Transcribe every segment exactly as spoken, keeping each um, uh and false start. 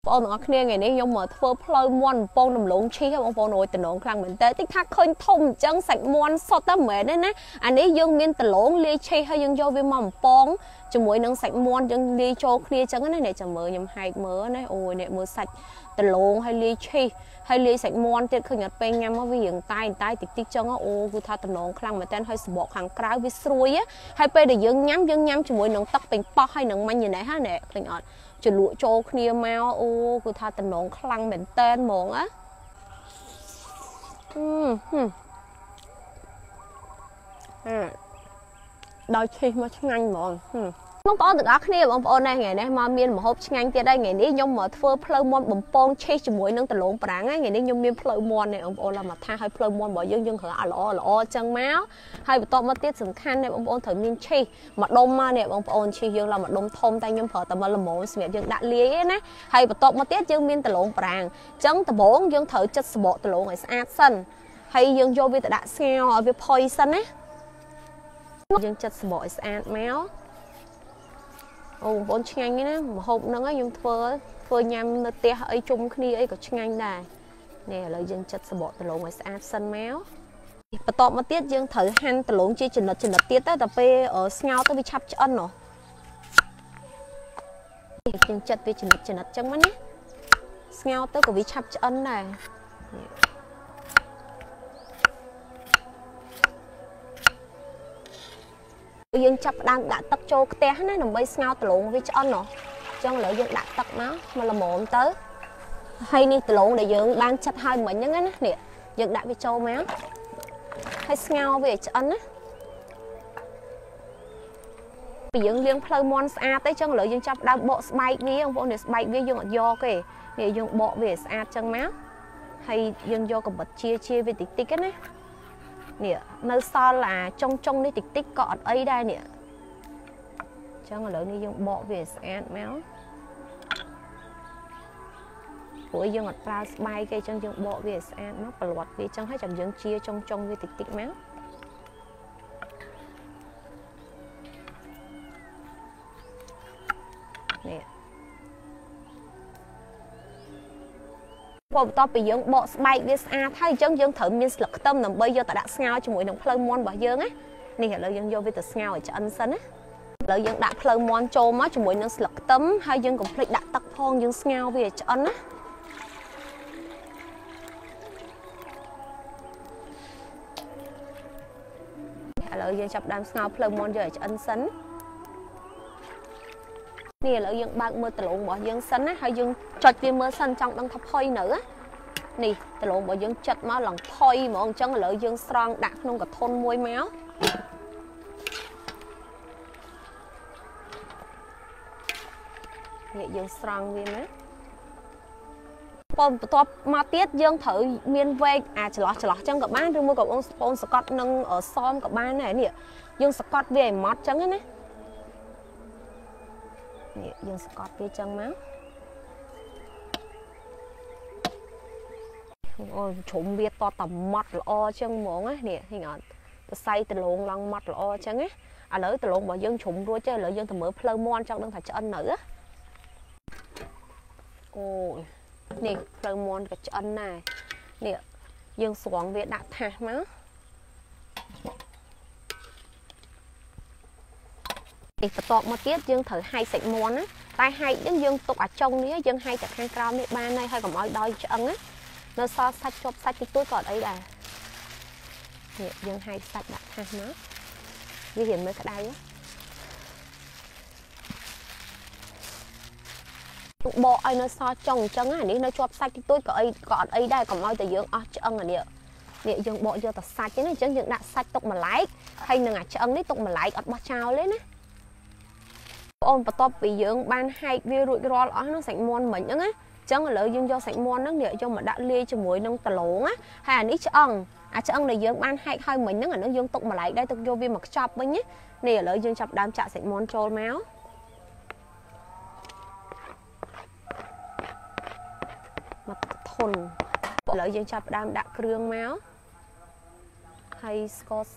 បងទាំងអស់គ្នាថ្ងៃនេះខ្ញុំមកធ្វើផ្លូវមាន់បំពងដំឡូងឈីបងប្អូនអើយតំណងខ្លាំងមែនតើតិចថាឃើញធំអញ្ចឹងសាច់មាន់សុទ្ធតែមែនទេណាអានេះយើងមានដំឡូងលាយឈីហើយយើងយកវាមកបំពងជាមួយនឹងសាច់មាន់យើងលាយចូលគ្នាអញ្ចឹងណាអ្នកចាំមើលខ្ញុំហែកមើលណាអូយអ្នកមើលសាច់ដំឡូងហើយលាយឈីហើយលាយសាច់មាន់ទៀតឃើញអត់ពេលញ៉ាំមកវារៀងតែតែតិចតិចចឹងអូគឺថាតំណងខ្លាំងមែនតើហើយសបកខាងក្រៅវាស្រួយហើយពេលដែលយើងញ៉ាំយើងញ៉ាំជាមួយនឹងទឹកប៉េងប៉ោះហើយនឹងម៉ាញ៉េណេសហ្នឹងអ្នកឃើញអត់ចលក់ចូលគ្នាមកអូគឺថាតំណងខ្លាំងមែនតើហ្មងណាហឹមហឹមអឺដល់ឈីមកឆ្ងាញ់ហ្មងហឹមបងប្អូនទាំងអស់គ្នាបងប្អូនណាថ្ងៃនេះមកមានម្ហូបឆ្ងាញ់ទៀតហើយថ្ងៃនេះខ្ញុំមកធ្វើផ្លូវមាន់បំពងឆេះជាមួយនឹងដំឡូងប្រាំងថ្ងៃនេះខ្ញុំមានផ្លូវមាន់នេះបងប្អូនឡើងមកថាឲ្យផ្លូវមាន់របស់យើងយើងគ្រាន់ល្អល្អអញ្ចឹងមកហើយបន្ទាប់មកទៀតសំខាន់ណាបងប្អូនត្រូវមានឆេះមួយដុំមកនេះបងប្អូនឆេះយើងឡើងមួយដុំធំតែខ្ញុំប្រើតែមកល្មមសម្រាប់យើងដាក់លាយឯណាហើយបន្ទាប់មកទៀតយើងមានដំឡូងប្រាំងអញ្ចឹងដំបូងយើងត្រូវចិតសបកដំឡូងឲ្យស្អាតសិនហើយយើងយកវាទៅដាក់ស្ងោរឲ្យវាផុយសិនណាយើងចិតសបកឲ្យស្អាតមកអូបងប្អូនឆ្ងាញ់ណាម្ហូបហ្នឹងខ្ញុំធ្វើធ្វើញ៉ាំនៅផ្ទះអីជុំគ្នាអីក៏ឆ្ងាញ់ដែរនេះឥឡូវយើងចិតសបកដំឡូងឲ្យស្អាតសិនមកបន្ទាប់មកទៀតយើងត្រូវហាន់ដំឡូងជាចំណិតចំណិតទៀតទៅដល់ពេលស្ងោរទៅវាឆាប់ឆ្អិនហ៎យើងចិតវាចំណិតចំណិតចឹងមកណាស្ងោរទៅក៏វាឆាប់ឆ្អិនដែរយើងចាប់ផ្ដើមដាក់ទឹកចូលខ្ទះណាដើម្បីស្ងោរដំឡូងវាឆ្អិនហ៎អញ្ចឹងឥឡូវយើងដាក់ទឹកមកមកល្មមទៅហើយនេះដំឡូងដែលយើងបានចិតហើយមិញហ្នឹងណានេះយើងដាក់វាចូលមកហើយស្ងោរវាឲ្យឆ្អិនណាពីយើងលាងផ្លូវមាន់ស្អាតទេអញ្ចឹងឥឡូវយើងចាប់ផ្ដើមបកស្បែកវាបងប្អូននេះស្បែកវាយើងអត់យកទេនេះយើងបកវាឲ្យស្អាតអញ្ចឹងមកហើយយើងយកកាំបិតជាជាវាតិចតិចណានេះនៅសល់អាចុងចុងនេះតិចតិចក៏អត់អីដែរនេះអញ្ចឹងឥឡូវនេះយើងបកវាស្អាតមកព្រោះយើងអត់ប្រើស្បែកទេអញ្ចឹងយើងបកវាស្អាតមកប្រឡត់វាអញ្ចឹងហើយចាំយើងជាចុងចុងវាតិចតិចមកនេះបន្ទាប់ពីយើងបកស្បែកវាស្អាតហើយអញ្ចឹងយើងត្រូវមានស្លឹកខ្ទឹមដើម្បីយកទៅដាក់ស្ងោរជាមួយនឹងផ្លូវមាន់របស់យើងណានេះឥឡូវយើងយកវាទៅស្ងោរឲ្យឆ្អិនសិនណាឥឡូវយើងដាក់ផ្លូវមាន់ចូលមកជាមួយនឹងស្លឹកខ្ទឹមហើយយើងកុំភ្លេចដាក់ទឹកផងយើងស្ងោរវាឲ្យឆ្អិនណាឥឡូវយើងចាប់ដើមស្ងោរផ្លូវមាន់យកឲ្យឆ្អិនសិននេះឥឡូវយើងបើកមើលដំឡូងរបស់យើងសិនណាហើយយើងចុចវាមើលសិនចង់ដឹងថាផុយនៅនេះដំឡូងរបស់យើងចិតមកឡើងផុយហ្មងអញ្ចឹងឥឡូវយើងស្រង់ដាក់ក្នុងកធុនមួយមកនេះយើងស្រង់វាណាបន្ទាប់មកទៀតយើងត្រូវមានវែកអាចច្រឡោះច្រឡោះអញ្ចឹងក៏បានឬមួយក៏បងប្អូនសកត់នឹងសមក៏បានដែរនេះយើងសកត់វាឲ្យម៉ត់អញ្ចឹងណានេះយើងសកត់វាចឹងមកអូជ្រុំវាតតម៉ត់ល្អចឹងហ្មងណានេះឃើញអត់សរសៃដលងឡើងម៉ត់ល្អចឹងណាឥឡូវដលងរបស់យើងជ្រុំរួចទេឥឡូវយើងទៅមើលផ្លូវមាន់ចង់ដឹងថាឆ្អិននៅអូនេះផ្លូវមាន់ក៏ឆ្អិនដែរនេះយើងស្រង់វាដាក់ថាសមកនេះបន្ទាប់មកទៀតយើងត្រូវហែកសាច់មាន់ណាតែហែកយើងយើងទុកអាចុងនេះយើងហែកតែខាងក្រោមនេះបានហើយកុំឲ្យដល់ឆ្អឹងណានៅសល់សាច់ជាប់សាច់តិចតួចក៏អត់អីដែរនេះយើងហែកសាច់ដាក់ថាសមកវារៀងមើលក្តៅបកឲ្យនៅសល់ចុងអញ្ចឹងអានេះនៅជាប់សាច់តិចតួចក៏អីក៏អត់អីដែរកុំឲ្យតែយើងអស់ឆ្អឹងអានេះនេះយើងបកយកតែសាច់ទេណាអញ្ចឹងយើងដាក់សាច់ទុកម្លែកហើយនឹងអាឆ្អឹងនេះទុកម្លែកអត់បោះចោលទេណាបងអូនបន្ទាប់ពីយើងបានហែកវារួចរាល់អស់នោះសាច់មាន់មិញហ្នឹងណាអញ្ចឹងឥឡូវយើងយកសាច់មាន់ហ្នឹងនេះយកមកដាក់លាយជាមួយនឹងដលងណាហើយអានេះឆ្អឹងអាឆ្អឹងដែលយើងបានហែកហើយមិញហ្នឹងអានោះយើងទុកម្លែកដែរទុកយកវាមកខ្ចប់វិញណានេះឥឡូវយើងចាប់ដើមចាក់សាច់មាន់ចូលមកមកធន់ឥឡូវយើងចាប់ដើមដាក់គ្រឿងមកហើយស្ករ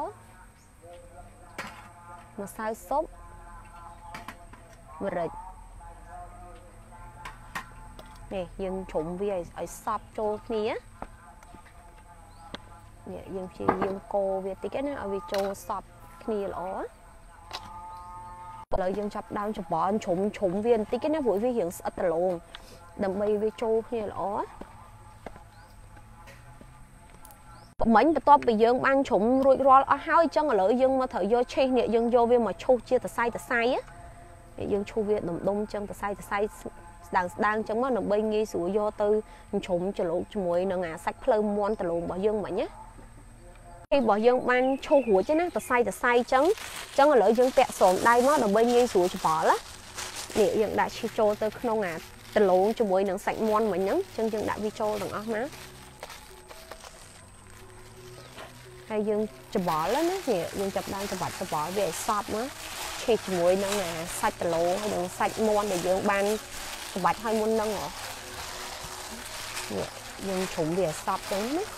សម្សៅស៊ុបម្រេច អ nè dương trụng với ở sập trô kia nè dương chỉ dương cô về tí cái nó ở vì trô sập kia lỏ lợi dương chập đau chập bỏ trụng trụng viên tí cái nó buổi vi hiện ít luôn đầm bay vi trô kia lỏ mình bắt top bị dương ban trụng rồi rồi ở hai chân ở lợi dương mà thở vô chi nè dương vô viên mà trô chia từ sai từ sai á dương chu việt đầm đông chân từ sai từ sai đang đang trong mắt nó bay nghi sủi vô tư trụng cho lụt cho muội nó ngà sạch phơi muôn từ lụt bỏ dương mà nhé khi bỏ dương ban chu hủa chứ nó từ sai từ sai trắng trắng ở lợi dương tẹt sồn đây nó nó bay nghi sủi cho bỏ lá nè dương đã chi trô tới không ngà từ lụt cho muội nó sạch muôn mà nhấn chân dương đã vi trô đằng óc má hay dương cho bỏ lá nó nè dương chập đang cho bạch cho bỏ về sọp nữa khi cho muội nó ngà sạch từ lụt hay đừng sạch muôn để dương ban bạch hơi muôn nâng rồi dương trụng về sọp đúng đấy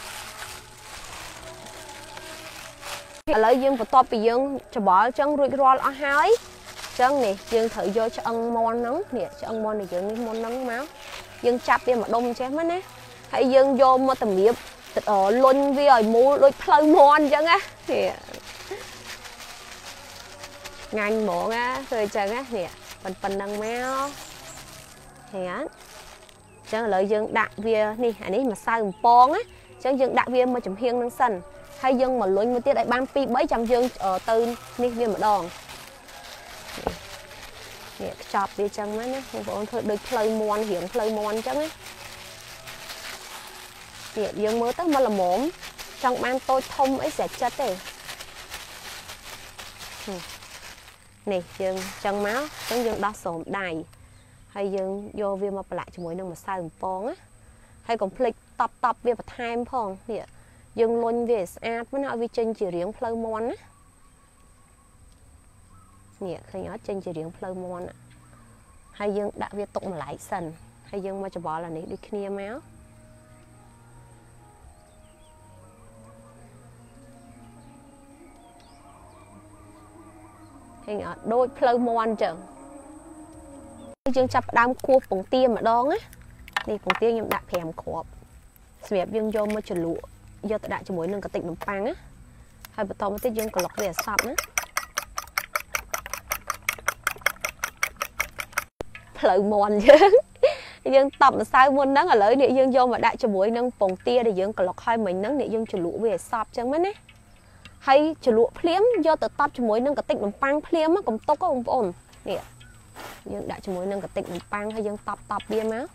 lấy dương vào top bị dương cho bỏ chân rồi roll ở hai chân này dương thử vô cho ăn mon nóng nè cho ăn mon này dương đi mon nóng máu dương chắp đi mà đông chém mất đấy hãy dương vô mà tầm nghiệp ở luôn vì ở mua đôi plei mon chân á thì ngành bộ á rồi chân á nè phần phần nâng máu hẹn chẳng lợi dương đạn vía nè anh ấy mà sai một pon á chẳng dương đạn vía mà chấm hiên nâng sân hay dương mà luôn một tiết đại ban pi bảy trăm dương ở từ nè viên mà đòn nè chọc đi chân mấy nè bọn thôi được plei mon hiện plei mon chẳng ấy nè dương mới tới mà là mồm trong ban tôi thông ấy sẽ chết đấy nè dương chân máu chẳng dương đo sồn đài hay dương vô viên mà lại cho mỗi năm mà sai một pon á hay còn plei tập tập viên mà time phong nè dương luôn về ad với nó vi chân chỉ riêng plei mon á nè khi nhớ chân chỉ riêng plei mon á hay dương đã viên tụng mà lại sần hay dương mà cho bỏ là này đi kia máu hay nhớ đôi plei mon chẳng dương chập đam cua bông tiêm mà đón á đi bông tiêm nhưng đã thèm khọp xẹp dương vô mà chửi lụa do tại đại cho mỗi nâng cả tịnh nấm pang á hay bữa tao mới tiết dương còn lọc về sập á lợi mòn chứ dương tập mà sai muôn nắng ở lưỡi địa dương vô mà đại cho mỗi nâng bông tia để dương còn lọc hai mình nắng địa dương chửi lụa về sập chẳng mấy nè hay chửi lụa phím do tự tập cho mỗi nâng cả tịnh nấm pang phím á cũng tốt có ông ổn nè dương đã cho mỗi nâng cả tịnh nấm pang hay dương tập tập bia má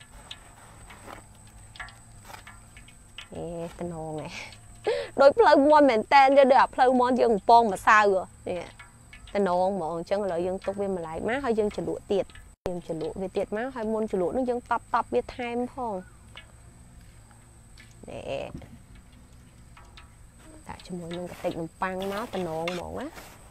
nè tên hồ này đôi plei mon mền tên cho được plei mon dương pon mà sao rồi nè tên hồ mòn chân lợi dương tục viên mà lại má hay dương chửi lụa tiệt dương chửi lụa về tiệt má hay môn chửi lụa nó dương tập tập biết thêm phong nè đã cho mỗi nâng cả tịnh nấm pang má tên hồ mòn á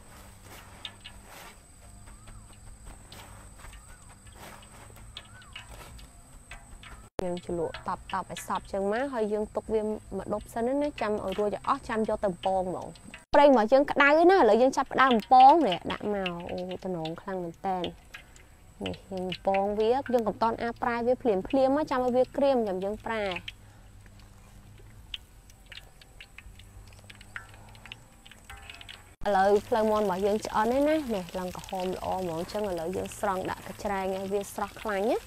dương chửi lụa tập tập phải sập chân má hơi dương tục viêm mà đốt sân nó chăm ở rồi cho chăm cho tầm pon mỏng đây mà chân cái đai nó là dương chắp đai một pon nè đạn màu tao nón khăn mình tên nè dương pon viết dương còn ton a prai viết phèm phèm á chăm viết cream chăm dương prai lời plemon mà dương cho đấy nè nè lần cả hôm lo mỏng chân là lời dương strong đã cái trai nghe viết strong khăn nhé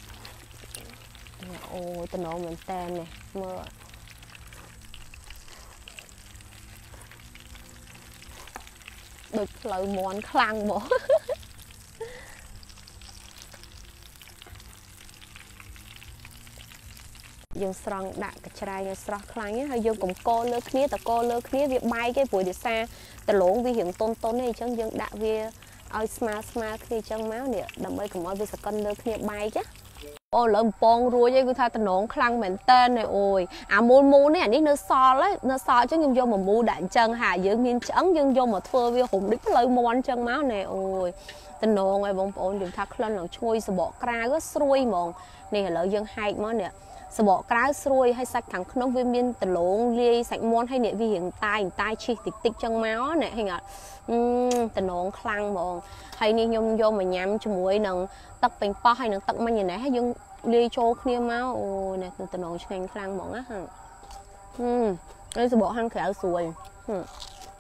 ôi tao nổ mình tên nè mưa được lời món khăn bỏ dương strong đã cái trai nghe strong khăn nhé hay dương cũng co lơ khía ta co lơ khía việc bay cái buổi đi xa ta lộn vì hiện tôn tôn này chân dương đã về ơi smart smart khi chân máu nè đầm ơi cũng ơi vì sẽ con lơ khía bay chứ ôi lợn pon ruồi chứ cứ thay ta nón khăn mình tên này ôi à mua mua này anh nó so lấy nó so chứ nhưng vô mà mua đạn chân hà dưỡng miên chấn nhưng vô mà thưa với hùng đích lời mòn chân máu này ôi តំណងឲ្យបងប្អូនយើងថាក្លិនឡើងឈ្ងុយសបកក្រៅស្រួយហ្មងនេះឥឡូវយើងហែកមកនេះសបកក្រៅស្រួយហើយសាច់ខាងក្នុងវាមានដលងលាយសាច់មាន់ហើយនេះវារៀងតាយតាយឈីសតិចតិចចឹងមកណាឃើញអត់តំណងខ្លាំងហ្មងហើយនេះខ្ញុំយកមកញ៉ាំជាមួយនឹងទឹកប៉េងប៉ោះហើយនឹងទឹកមិញណែហើយយើងលាយចូលគ្នាមកអូនេះតំណងឆ្ងាញ់ខ្លាំងហ្មងណាហឹមហើយសបកខាងក្រៅស្រួយហឹម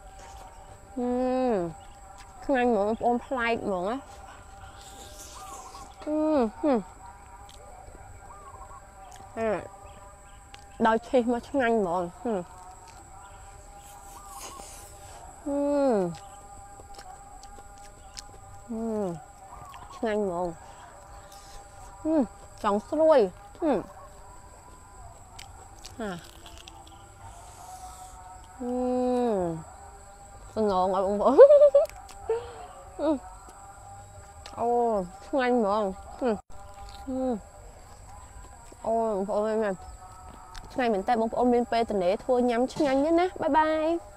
ឆ្ងាញ់ហ្មងបងប្អូនប្លែកហ្មងណាហឹមហឹមដល់ឈីសមកឆ្ងាញ់ហ្មងហឹមហឹមហឹមឆ្ងាញ់ហ្មងហឹមចង់ស្រួយហឹមហាហឹមស្ងងឲ្យបងប្អូនអូឆ្ងាញ់ហ្មងហឹមអូបងប្អូនមែនឆ្ងាញ់មែនតើបងប្អូនមានពេលតនេធ្វើញ៉ាំឆ្ងាញ់ណាស់បាយបាយ